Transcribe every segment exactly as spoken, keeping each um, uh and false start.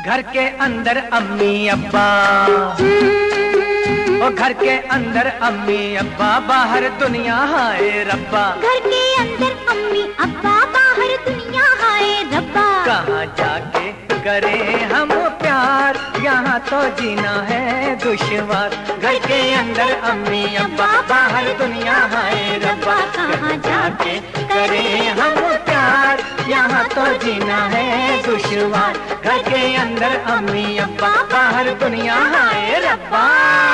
घर के अंदर अम्मी अब्बा, ओ घर के अंदर अम्मी अब्बा, बाहर दुनिया हाय रब्बा। घर के अंदर अम्मी अब्बा, बाहर दुनिया हाय रब्बा। कहाँ जाके करें हम प्यार, यहाँ तो जीना है दुश्वार। घर के अंदर अम्मी अब्बा, बाहर दुनिया हाय रब्बा। कहाँ जाके करें हम प्यार, यहाँ तो जीना है दुश्वार। घर के अंदर अम्मी अब्बा, बाहर दुनिया हाय रब्बा।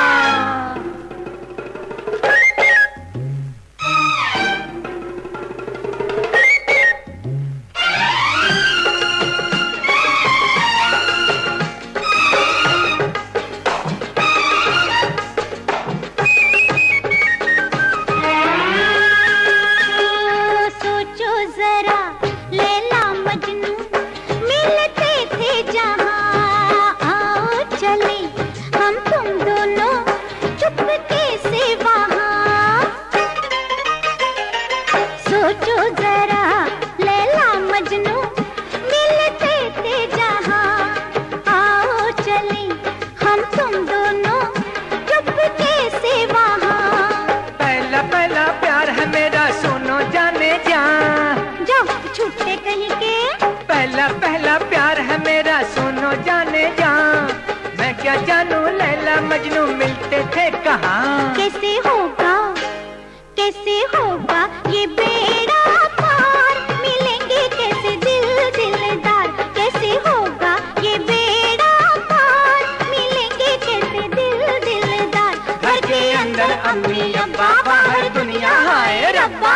छूटे कहीं के पहला पहला प्यार है मेरा, सुनो जाने जा। मैं क्या जानू लैला मजनू मिलते थे कहाँ। कैसे होगा कैसे होगा ये बेड़ा पार, मिलेंगे कैसे दिल दिलदार। कैसे होगा ये बेड़ा पार, मिलेंगे कैसे दिल दिलदार। घर के अंदर अम्मी अब्बा, बाहर दुनिया हाय रब्बा।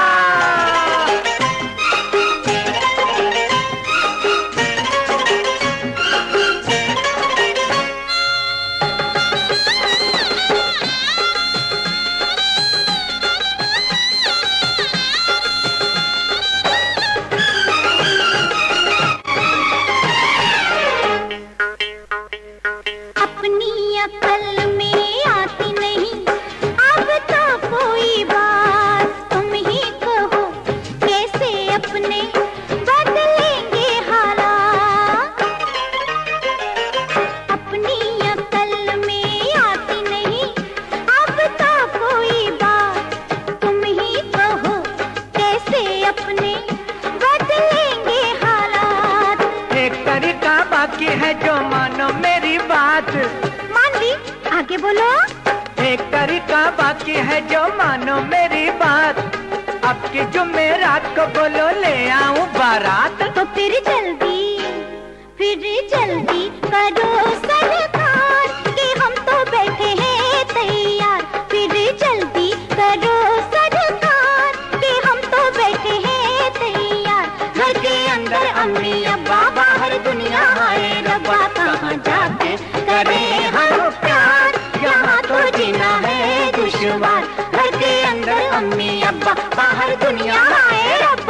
अकल में आती नहीं अब तो कोई बात, तुम ही कहो कैसे अपने बदलेंगे हालात। अपनी अकल में आती नहीं अब तो कोई बात, तुम ही कहो कैसे अपने बदलेंगे हालात। एक तरीका बाकी है जो मानो मेरी बात। आगे बोलो। एक तरीका बाकी है जो मानो मेरी बात। अब की जुमेरात को बोलो ले आऊं बारात। तो फिर जल्दी फिर जल्दी करो सरकार, कि हम तो बैठे हैं तैयार। फिर जल्दी करो सरकार, कि हम तो बैठे हैं तैयार। घर के अंदर अम्मी अब्बा, बाहर दुनिया हाय रब्बा। कहाँ जाके करें हम प्यार, यहाँ तो जीना है दुश्वार। घर के अंदर अम्मी अब्बा, बाहर दुनिया हाय रब्बा।